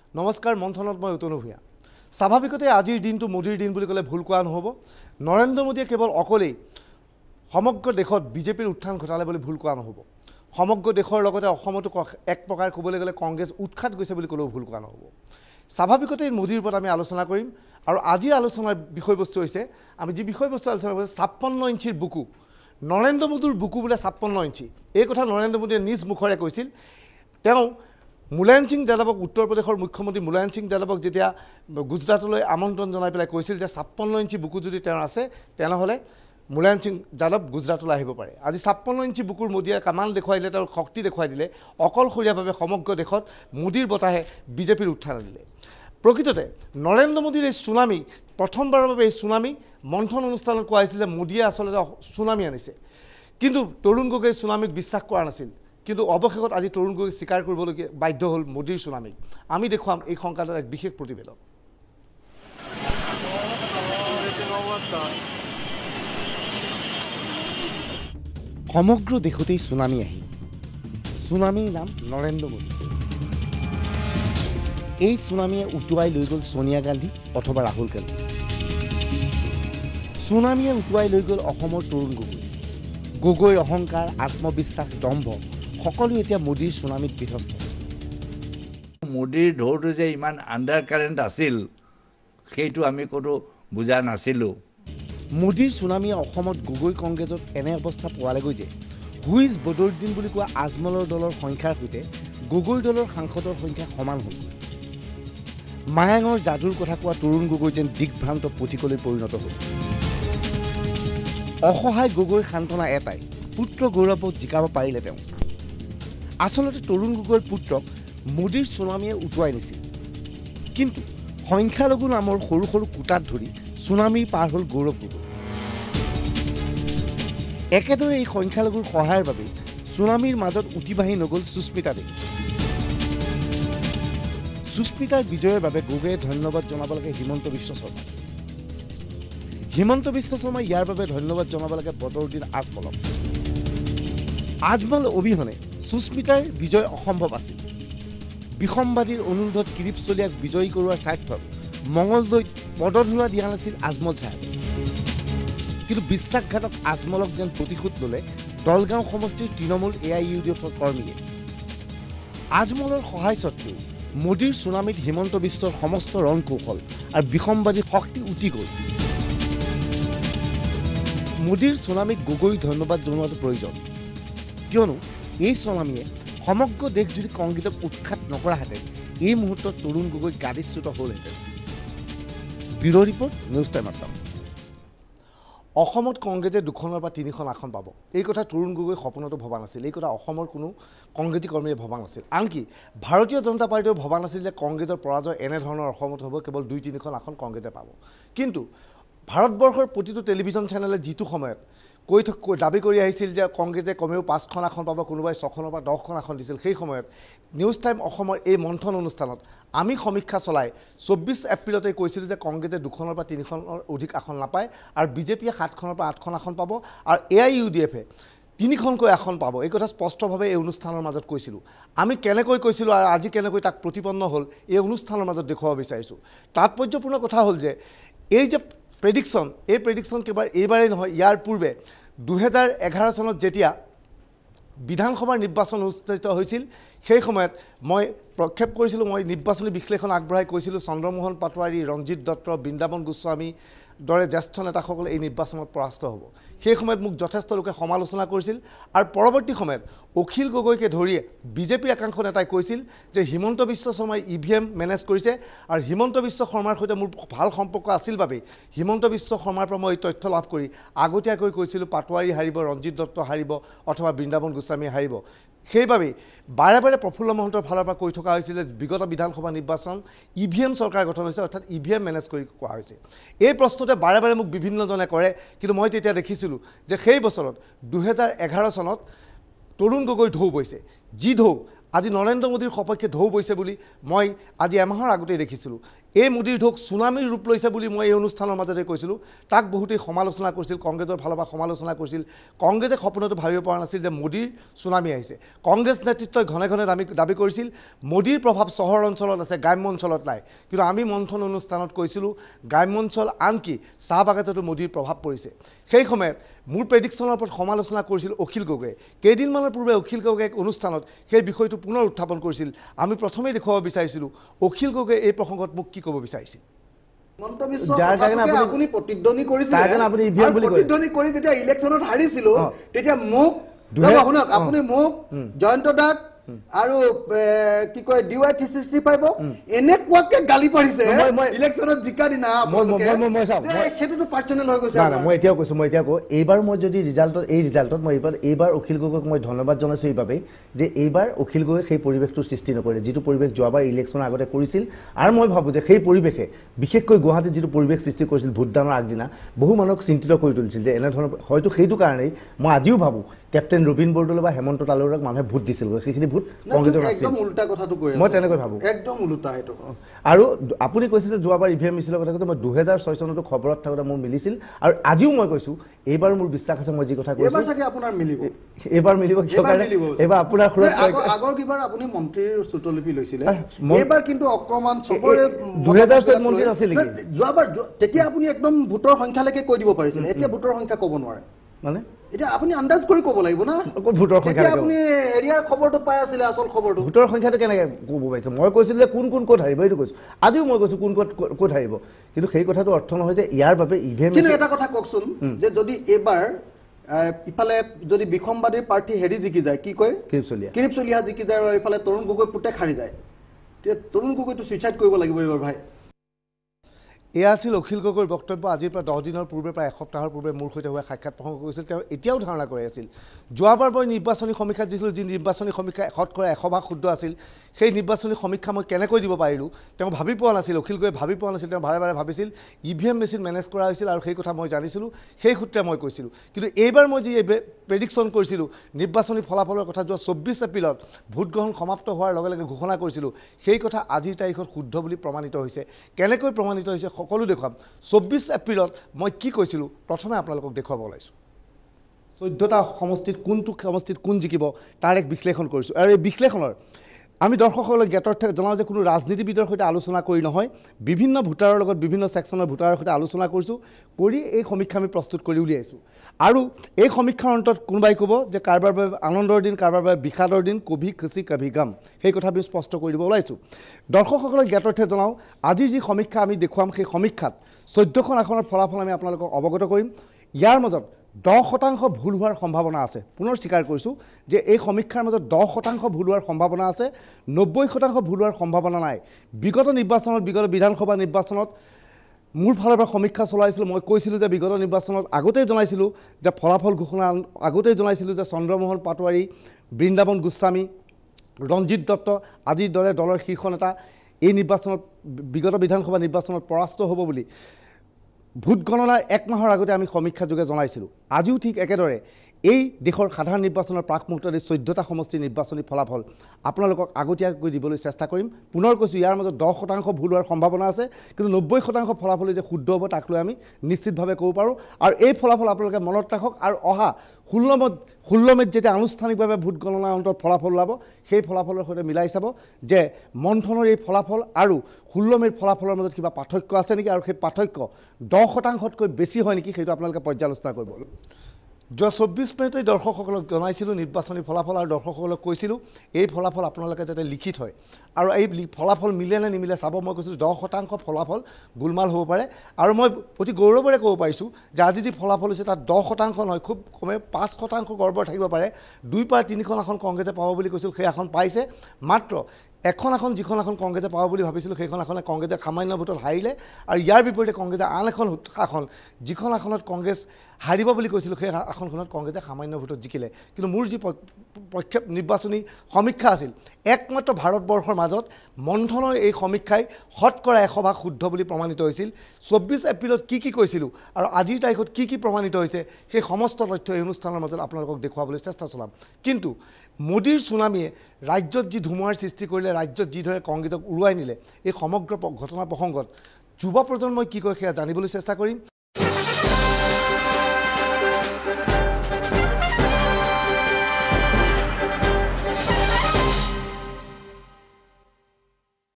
নমস্কাৰ মন্থনত মই উতনু ভূঞা স্বাভাৱিকতে আজিৰ দিনটো মোদীৰ দিন বুলি ক'লে ভুল কোৱা নহ'ব নৰেন্দ্ৰ মোদীয়ে কেৱল অকলেই সমগ্ৰ দেশত বিজেপিৰ উত্থান ঘটালে বুলি ভুল কোৱা নহ'ব সমগ্ৰ দেশৰ লগতে অসমতো এক প্ৰকাৰ ক'বলৈ গ'লে কংগ্ৰেছ উৎখাত গৈছে বুলি ক'লেও ভুল কোৱা নহ'ব স্বাভাৱিকতে মোদীৰ ওপৰত আমি আলোচনা কৰিম আৰু আজিৰ আলোচনাৰ বিষয়বস্তু হৈছে আমি যি বিষয়বস্তু আলোচনা কৰিম 56 ইঞ্চিৰ বুকু নৰেন্দ্ৰ মোদীৰ বুকু বোলে 56 ইঞ্চি এই কথা নৰেন্দ্ৰ মোদীয়ে নিজ মুখৰে কৈছিল তেওঁ মুলায়ম সিং যাদৱক উত্তৰ প্ৰদেশৰ মুখ্যমন্ত্ৰী মুলায়ম সিং যাদৱক যেতিয়া গুজৰাটলৈ আমন্ত্ৰণ জনাই পেলাই কৈছিল যে 56 ইঞ্চি বুকু যদি তেওঁৰ আছে তেনেহ'লে মুলায়ম সিং যাদৱ গুজৰাটলৈ আহিব পাৰে আজি 56 ইঞ্চি বুকুৰ মোদীয়ে কামান দেখুৱাই দিলে তেওঁৰ শক্তি দেখুৱাই দিলে অকলশৰীয়াভাৱে সমগ্ৰ দেশত মোদীৰ বতাহে বিজেপিৰ উত্থান আনিলে প্ৰকৃততে নৰেন্দ্ৰ মোদীৰ এই সুনামি প্ৰথমবাৰৰ বাবে এই সুনামি মন্থন অনুষ্ঠানত কোৱা হৈছিল যে মোদীয়ে আচলতে সুনামি আনিছে কিন্তু তৰুণ গগৈয়ে সুনামিক বিশ্বাস কৰা নাছিল কিন্তু অৱশেষত আজি তৰুণ গগৈ স্বীকাৰ কৰিবলগীয়া বাধ্য হ'ল মোদীৰ সুনামিক আমি দেখুৱাম এই সংকালৰ এক বিশেষ প্ৰতিবেদন সমগ্ৰ দেশতেই সুনামি আহিল সুনামিৰ নাম নৰেন্দ্ৰ মোদী এই সুনামিয়ে উটুৱাই লৈ গ'ল সোনিয়া গান্ধী অথবা ৰাহুল গান্ধী সুনামিয়ে উটুৱাই লৈ গ'ল অসমৰ তৰুণ গগৈৰ অহংকাৰ আত্মবিশ্বাস দম্ভ সকলো এতিয়া মোদীৰ সুনামিত বিধ্বস্ত মোদীৰ ঢৌটো যে ইমান আণ্ডাৰ কাৰেণ্ট আছিল সেইটো আমি কোনো বুজা নাছিলোঁ মোদীৰ সুনামিয়ে অসমত গগৈ কংগ্ৰেছত এনে অৱস্থা পোৱালেগৈ যে হুইজ বদৰুদ্দিন বুলি কোৱা আজমলৰ দলৰ সংখ্যাৰ সৈতে গগৈ দলৰ সাংসদৰ সংখ্যা সমান হ'ল মায়াঙৰ যাদুৰ কথা কোৱা তৰুণ গগৈ যেন দিগ্ভ্ৰান্ত পথিকলৈ পৰিণত হ'ল অসহায় গগৈৰ সান্তনা এটাই পুত্ৰ গৌৰৱক জিকাব পাৰিলে তেওঁ আচলতে তৰুণ গগৈৰ পুত্ৰক মোদীৰ সুনামিয়ে উটুৱাই নিছিল কিন্তু সংখ্যালঘু নামৰ সৰু সৰু কোটাত ধৰি সুনামিৰ পাৰ হ'ল গৌৰৱ গগৈ একেদৰে এই সংখ্যালঘুৰ সহায়ৰ বাবে সুনামিৰ মাজত উটি বাঢ়ি নগ'ল সুস্মিতা দেৱী সুস্মিতাৰ বিজয়ৰ বাবে গগৈয়ে ধন্যবাদ জনাব লাগে হিমন্ত বিশ্ব শৰ্মা ইয়াৰ বাবে ধন্যবাদ জনাব লাগে বদৰুদ্দিন আজমল অবিহনে সুস্মিতাৰ বিজয় অসম্ভৱ আছিল বিসম্বাদীৰ অনুৰোধত কিৰিপ চলিয়াক বিজয়ী কৰোৱাৰ স্বাৰ্থত মঙলদৈত পদধূলা দিয়া নাছিল আজমল চাহাবে কিন্তু বিশ্বাসঘাতক আজমলক যেন প্ৰতিশোধ ল'লে দলগাঁও সমষ্টিৰ তৃণমূল AIUDFৰ কৰ্মীয়ে আজমলৰ সহায় স্বত্বেও মোদীৰ সুনামিত হিমন্ত বিশ্বৰ সমস্ত ৰণ কৌশল আৰু বিসম্বাদী শক্তি উটি গ'ল মোদীৰ সুনামিক গগৈ ধন্যবাদ জনোৱাটো প্ৰয়োজন কিয়নো এই সুনামিয়ে সমগ্ৰ দেশ যদি কংগ্ৰেছক উৎখাত নকৰাহেঁতেন এই মুহূৰ্তত তৰুণ গগৈ গাদীচ্যুত হ'লহেঁতেন bureau' report news time Assam অসমত কংগ্ৰেছে 2খনৰ পৰা 3খন আসন পাব এই কথা তৰুণ গগৈ সপোনতো ভবা নাছিল এই কথা অসমৰ কোনো কংগ্ৰেছী কৰ্মীয়ে ভবা নাছিল আনকি ভাৰতীয় জনতা পাৰ্টীয়েও ভবা নাছিল যে কংগ্ৰেছৰ পৰাজয় এনেধৰণৰ অসমত হ'ব কেৱল 2-3খন আসন কংগ্ৰেছে পাব কিন্তু ভাৰতবৰ্ষৰ প্ৰতিটো টেলিভিছন চেনেলে যিটো সময়ত দাবী কৰি আহিছিল যে কংগ্ৰেছে কমেও 5খন আসন পাব কোনোবাই 6খনৰ পৰা 10খন আসন দিছিল সেই সময়ত নিউজ টাইম অসমৰ এই মন্থন অনুষ্ঠানত আমি সমীক্ষা চলাই 24 এপ্ৰিলতে কৈছিলোঁ যে কংগ্ৰেছে 2খনৰ পৰা 3খনৰ অধিক আসন নাপায় আৰু বিজেপিয়ে 7খনৰ পৰা 8খন আসন পাব আৰু AIUDFে 3খনকৈ আসন পাব এই কথা স্পষ্টভাৱে এই অনুষ্ঠানৰ মাজত কৈছিলোঁ আমি কেনেকৈ কৈছিলোঁ আৰু আজি কেনেকৈ তাক প্ৰতিপন্ন হ'ল এই অনুষ্ঠানৰ মাজত দেখুৱাব বিচাৰিছোঁ তাৎপৰ্যপূৰ্ণ কথা হ'ল যে এই যে প্ৰেডিকশ্যন কেৱল এইবাৰেই নহয় ইয়াৰ পূৰ্বে 2011 চনত যেতিয়া বিধানসভাৰ নিৰ্বাচন অনুষ্ঠিত হৈছিল সেই সময়ত মই প্ৰক্ষেপ কৰিছিলোঁ মই নিৰ্বাচনী বিশ্লেষণ আগবঢ়াই কৈছিলোঁ চন্দ্ৰমোহন পাটোৱাৰী ৰঞ্জিত দত্ত বৃন্দাবন গোস্বামী দৰে জ্যেষ্ঠ নেতাসকলে এই নিৰ্বাচনত পৰাস্ত হ'ব সেই সময়ত মোক যথেষ্ট লোকে সমালোচনা কৰিছিল আৰু পৰৱৰ্তী সময়ত অখিল গগৈকে ধৰি বিজেপিৰ একাংশ নেতাই কৈছিল যে হিমন্ত বিশ্ব শৰ্মাই EVM মেনেজ কৰিছে আৰু হিমন্ত বিশ্ব শৰ্মাৰ সৈতে মোৰ ভাল সম্পৰ্ক আছিল বাবে হিমন্ত বিশ্ব শৰ্মাৰ পৰা মই তথ্য লাভ কৰি আগতীয়াকৈ কৈছিলোঁ পাটোৱাৰী হাৰিব ৰঞ্জিত দত্ত হাৰিব অথবা বৃন্দাবন গোস্বামী হাৰিব সেইবাবে বাৰে বাৰে প্ৰফুল্ল মহন্তৰ ফালৰ পৰা কৈ থকা হৈছিল বিগত বিধানসভা নিৰ্বাচন EVM চৰকাৰ গঠন হৈছে অৰ্থাৎ EVM মেনেজ কৰি কোৱা হৈছে এই প্ৰশ্নতে বাৰে বাৰে মোক বিভিন্নজনে কৰে কিন্তু মই তেতিয়া দেখিছিলোঁ যে সেই বছৰত 2011 চনত তৰুণ গগৈ ঢৌ বৈছে যি ঢৌ আজি নৰেন্দ্ৰ মোদীৰ সপক্ষে ঢৌ বৈছে বুলি মই আজি এমাহৰ আগতেই দেখিছিলোঁ এই মোদীৰ ঢৌক চুনামীৰ ৰূপ লৈছে বুলি মই এই অনুষ্ঠানৰ মাজতে কৈছিলোঁ তাক বহুতেই সমালোচনা কৰিছিল কংগ্ৰেছৰ ফালৰ পৰা সমালোচনা কৰিছিল কংগ্ৰেছে সপোনতো ভাবিব পৰা নাছিল যে মোদীৰ চুনামী আহিছে কংগ্ৰেছ নেতৃত্বই ঘনে ঘনে দাবী কৰিছিল মোদীৰ প্ৰভাৱ চহৰ অঞ্চলত আছে গ্ৰাম্য অঞ্চলত নাই কিন্তু আমি মন্থন অনুষ্ঠানত কৈছিলোঁ গ্ৰাম্য অঞ্চল আনকি চাহ বাগিচাতো মোদীৰ প্ৰভাৱ পৰিছে সেই সময়ত মোৰ প্ৰেডিকশ্যনৰ ওপৰত সমালোচনা কৰিছিল অখিল গগৈয়ে কেইদিনমানৰ পূৰ্বে অখিল গগৈয়ে এক অনুষ্ঠানত সেই বিষয়টো পুনৰ উত্থাপন কৰিছিল আমি প্ৰথমেই দেখুৱাব বিচাৰিছিলোঁ অখিল গগৈয়ে এই প্ৰসংগত মোক কি ক'ব বিচাৰিছিল যাৰ কাৰণে আপুনি প্ৰতিদ্বন্দ্বী কৰিছিল প্ৰতিদ্বন্দ্বী কৰি যেতিয়া ইলেকশ্যনত হাৰিছিল তেতিয়া মোক শুনক আপুনি মোক জয়ন্ত দাক আৰু কি কয় DY 365 এনেকুৱাকে গালি পাৰিছে ইলেকশ্যনত জিকা দিনা সেইটোতো পাৰ্চনেল হৈ গৈছে মই এতিয়াও কৈছোঁ এইবাৰ মই যদি ৰিজাল্টত মই এইবাৰ অখিল গগৈক মই ধন্যবাদ জনাইছোঁ এইবাবেই যে এইবাৰ অখিল গগৈয়ে সেই পৰিৱেশটো সৃষ্টি নকৰিলে যিটো পৰিৱেশ যোৱাবাৰ ইলেকশ্যনৰ আগতে কৰিছিল আৰু মই ভাবোঁ যে সেই পৰিৱেশে বিশেষকৈ গুৱাহাটীত যিটো পৰিৱেশ সৃষ্টি কৰিছিল ভোটদানৰ আগদিনা বহু মানুহক চিন্তিত কৰি তুলিছিল যে এনেধৰণৰ হয়তো সেইটো কাৰণেই মই আজিও ভাবোঁ কেপ্টেইন ৰবীন বৰদলৈ বা হেমন্ত তালুৰক মানুহে ভোট দিছিল সেইখিনি ভোট কংগ্ৰেছৰ নাছিল একদম উল্টা কথাটো কৈ মই তেনেকৈ ভাবোঁ একদম উল্টা এইটো আৰু আপুনি কৈছে যে যোৱাবাৰ EVM মিছিলৰ কথা কৈছে মই 2006 চনতো খবৰত থাকোঁতে মোৰ মিলিছিল আৰু আজিও মই কৈছোঁ এইবাৰ মোৰ বিশ্বাস আছে মই যি কথা কৈছোঁ এইবাৰ চাগে আপোনাৰ মিলিব এইবাৰ মিলিব কিয় কাৰণে এইবাৰ আপোনাৰ আগৰ কিবাৰ আপুনি মন্ত্ৰীৰ চুটলিপি লৈছিলে এইবাৰ কিন্তু অকমান চবৰে 2006 মন্ত্ৰী আছিল যোৱাবাৰ তেতিয়া আপুনি একদম ভোটৰ সংখ্যালৈকে কৈ দিব পাৰিছিল এতিয়া ভোটৰ সংখ্যা ক'ব নোৱাৰে মানে এতিয়া আপুনি আন্দাজ কৰি ক'ব লাগিব না ভোটৰ সংখ্যা আপুনি এৰিয়াৰ খবৰটো পাই আছিলে আসল খবৰটো ভোটৰ সংখ্যাটো কেনেকৈ ক'ব পাৰিছে মই কৈছিলোঁ যে কোন ক'ত হাৰিব এইটো কৈছোঁ আজিও মই কৈছোঁ কোন ক'ত হাৰিব কিন্তু সেই কথাটো অৰ্থ নহয় যে ইয়াৰ বাবে EVM কিন্তু এটা কথা কওকচোন যে যদি এইবাৰ ইফালে যদি বিসম্বাদীৰ প্ৰাৰ্থী হেৰি জিকি যায় কি কয় কিৰিপ চলিহা জিকি যায় আৰু ইফালে তৰুণ গগৈ পুতেক হাৰি যায় তেতিয়া তৰুণ গগৈটো ছুইচাইড কৰিব লাগিব এইবাৰ ভাই এয়া আছিল অখিল গগৈৰ বক্তব্য আজিৰ পৰা 10 দিনৰ পূৰ্বে প্ৰায় এসপ্তাহৰ পূৰ্বে মোৰ সৈতে হোৱা সাক্ষাৎ প্ৰসংগ কৰিছিল তেওঁ এতিয়াও ধাৰণা কৰি আছিল যোৱাবাৰ মই নিৰ্বাচনী সমীক্ষাত দিছিলোঁ যি নিৰ্বাচনী সমীক্ষা 100% শুদ্ধ আছিল সেই নিৰ্বাচনী সমীক্ষা মই কেনেকৈ দিব পাৰিলোঁ তেওঁ ভাবি পোৱা নাছিল অখিল গগৈয়ে ভাবি পোৱা নাছিল তেওঁ বাৰে বাৰে ভাবিছিল EVM মেচিন মেনেজ কৰা হৈছিল আৰু সেই কথা মই জানিছিলোঁ সেই সূত্ৰে মই কৈছিলোঁ কিন্তু এইবাৰ মই যি প্ৰেডিকশ্যন কৰিছিলোঁ নিৰ্বাচনী ফলাফলৰ কথা যোৱা 24 এপ্ৰিলত ভোটগ্ৰহণ সমাপ্ত হোৱাৰ লগে লগে ঘোষণা কৰিছিলোঁ সেই কথা আজিৰ তাৰিখত শুদ্ধ বুলি প্ৰমাণিত হৈছে কেনেকৈ প্ৰমাণিত হৈছে সকলো দেখুৱাম 24 এপ্ৰিলত মই কি কৈছিলোঁ প্ৰথমে আপোনালোকক দেখুৱাব ওলাইছোঁ 14টা সমষ্টিত কোনটো সমষ্টিত কোন জিকিব তাৰ এক বিশ্লেষণ কৰিছোঁ আৰু এই বিশ্লেষণৰ আমি দৰ্শকসকলক জ্ঞাতাৰ্থে জনাওঁ যে কোনো ৰাজনীতিবিদৰ সৈতে আলোচনা কৰি নহয় বিভিন্ন ভোটাৰৰ লগত বিভিন্ন ছেকশ্যনৰ ভোটাৰৰ সৈতে আলোচনা কৰিছোঁ কৰি এই সমীক্ষা আমি প্ৰস্তুত কৰি উলিয়াইছোঁ আৰু এই সমীক্ষাৰ অন্তত কোনোবাই ক'ব যে কাৰোবাৰ বাবে আনন্দৰ দিন কাৰোবাৰ বাবে বিষাদৰ দিন কভি খুচি কভি গম সেই কথা আমি স্পষ্ট কৰি দিব ওলাইছোঁ দৰ্শকসকলক জ্ঞাতাৰ্থে জনাওঁ আজিৰ যি সমীক্ষা আমি দেখুৱাম সেই সমীক্ষাত 14খন আসনৰ ফলাফল আমি আপোনালোকক অৱগত কৰিম ইয়াৰ মাজত 10% ভুল হোৱাৰ সম্ভাৱনা আছে পুনৰ স্বীকাৰ কৰিছোঁ যে এই সমীক্ষাৰ মাজত 10% ভুল হোৱাৰ সম্ভাৱনা আছে 90% ভুল হোৱাৰ সম্ভাৱনা নাই বিগত বিধানসভা নিৰ্বাচনত মোৰ ফালৰ পৰা সমীক্ষা চলাইছিলোঁ মই কৈছিলোঁ যে বিগত নিৰ্বাচনত আগতেই জনাইছিলোঁ যে ফলাফল ঘোষণা আগতেই জনাইছিলোঁ যে চন্দ্ৰমোহন পাটোৱাৰী বৃন্দাবন গোস্বামী ৰঞ্জিত দত্ত আদিৰ দৰে দলৰ শীৰ্ষ নেতা এই নিৰ্বাচনত বিগত বিধানসভা নিৰ্বাচনত পৰাস্ত হ'ব বুলি ভোট গণনাৰ 1 মাহৰ আগতে আমি সমীক্ষা যোগে জনাইছিলোঁ আজিও ঠিক একেদৰে এই দেশৰ সাধাৰণ নিৰ্বাচনৰ প্ৰাক মুহূৰ্তত 14টা সমষ্টিৰ নিৰ্বাচনী ফলাফল আপোনালোকক আগতীয়াকৈ দিবলৈ চেষ্টা কৰিম পুনৰ কৈছোঁ ইয়াৰ মাজত 10% ভুল হোৱাৰ সম্ভাৱনা আছে কিন্তু 90% ফলাফল যে শুদ্ধ হ'ব তাক লৈ আমি নিশ্চিতভাৱে ক'ব পাৰোঁ আৰু এই ফলাফল আপোনালোকে মনত ৰাখক আৰু অহা 16 মে'ত যেতিয়া আনুষ্ঠানিকভাৱে ভোট গণনাৰ অন্তত ফলাফল ওলাব সেই ফলাফলৰ সৈতে মিলাই চাব যে মন্থনৰ এই ফলাফল আৰু 16 মে'ৰ ফলাফলৰ মাজত কিবা পাৰ্থক্য আছে নেকি আৰু সেই পাৰ্থক্য 10%তকৈ বেছি হয় নেকি সেইটো আপোনালোকে পৰ্যালোচনা কৰিব যোৱা 24 মে'তে দৰ্শকসকলক জনাইছিলোঁ নিৰ্বাচনী ফলাফল আৰু দৰ্শকসকলক কৈছিলোঁ এই ফলাফল আপোনালোকে যাতে লিখি থয় আৰু এই ফলাফল মিলে নে নিমিলে চাব মই কৈছোঁ 10% ফলাফল গোলমাল হ'ব পাৰে আৰু মই অতি গৌৰৱেৰে ক'ব পাৰিছোঁ যে আজি যি ফলাফল হৈছে তাত 10% নহয় খুব কমে 5% গৰ্বৰ থাকিব পাৰে 2 পৰা 3খন আসন কংগ্ৰেছে পাব বুলি কৈছিল সেই আসন পাইছে মাত্ৰ এখন আসন যিখন আসন কংগ্ৰেছে পাব বুলি ভাবিছিলোঁ সেইখন আসনে কংগ্ৰেছে সামান্য ভোটত হাৰিলে আৰু ইয়াৰ বিপৰীতে কংগ্ৰেছে আন এখন আসন যিখন আসনত কংগ্ৰেছ হাৰিব বুলি কৈছিলোঁ সেই আসনখনত কংগ্ৰেছে সামান্য ভোটত জিকিলে কিন্তু মোৰ যি নিৰ্বাচনী সমীক্ষা আছিল একমাত্ৰ ভাৰতবৰ্ষৰ মাজত মন্থনৰ এই সমীক্ষাই 100% শুদ্ধ বুলি প্ৰমাণিত হৈছিল 24 এপ্ৰিলত কি কৈছিলোঁ আৰু আজিৰ তাৰিখত কি প্ৰমাণিত হৈছে সেই সমস্ত তথ্য এই অনুষ্ঠানৰ মাজত আপোনালোকক দেখুৱাবলৈ চেষ্টা চলাম কিন্তু মোদীৰ চুনামীয়ে ৰাজ্যত যি ধুমুহাৰ সৃষ্টি কৰিলে ৰাজ্যত যিদৰে কংগ্ৰেছক উৰুৱাই নিলে এই সমগ্ৰ ঘটনা প্ৰসংগত যুৱ প্ৰজন্মই কি কয় সেয়া জানিবলৈ চেষ্টা কৰিম